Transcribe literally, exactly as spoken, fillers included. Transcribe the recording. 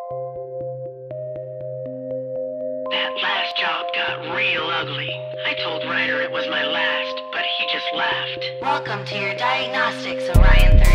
That last job got real ugly. I told Ryder it was my last, but he just laughed. Welcome to your diagnostics, Orion thirteen.